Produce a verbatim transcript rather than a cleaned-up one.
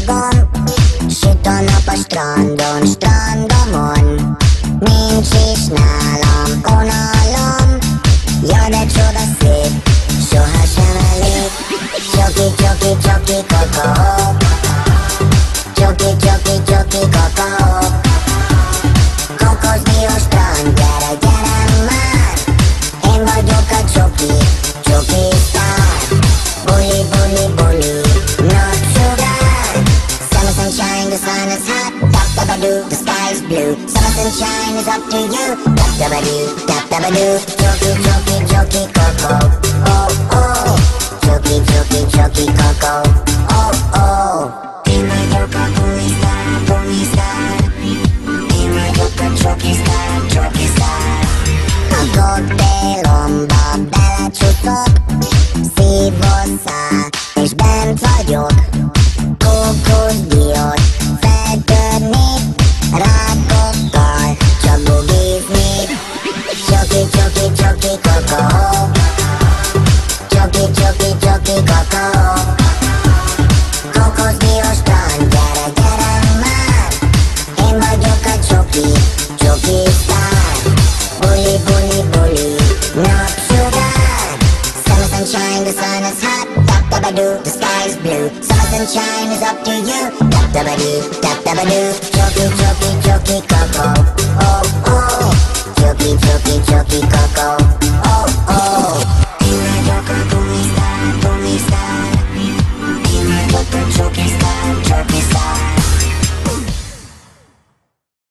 fogom. Süt a nap a strandon, strandomon. Nincs is nálam unalom. Jaj, de csoda szép, sohasem elég. Csoki, csoki, csoki, kakaó. Csoki, csoki, csoki, kakaó. Kokosdiós strand, gyere, gyere már. Én vagyok a csoki, csoki sztár. Buli, buli, buli, napsugár. Summer sunshine, the sun is hot. Tap-tap-a-doo, the sky is blue. Summer sunshine is up to you. Tap-tap-a-doo, tap-tap-a-doo. Csoki, csoki, csoki, kakaó. Oh, oh. Csoki, csoki, csoki, kakaó. Oh, oh. Én vagyok a buli sztár, buli sztár. Én vagyok a csoki sztár, csoki sztár. A koktélomba belecsúszok. Szívószál, és bent vagyok. Kókuszdiót feltörni, rákokkal csak bugizni. Csoki, csoki, csoki, kakaó. Csoki, csoki, csoki, kakaó. Kokosdiós strand, gyere, gyere már. Én vagyok a csoki, csoki sztár. Buli, buli, buli, napsugár. Summer sunshine, the sun is hot. Tap-tap-a-doo, the sky is blue. Summer sunshine is up to you. Tap-tap-a-doo, tap-tap-a-doo. Csoki, csoki, csoki, kakaó. Oh, oh. Csoki, csoki, csoki, kakaó. Oh,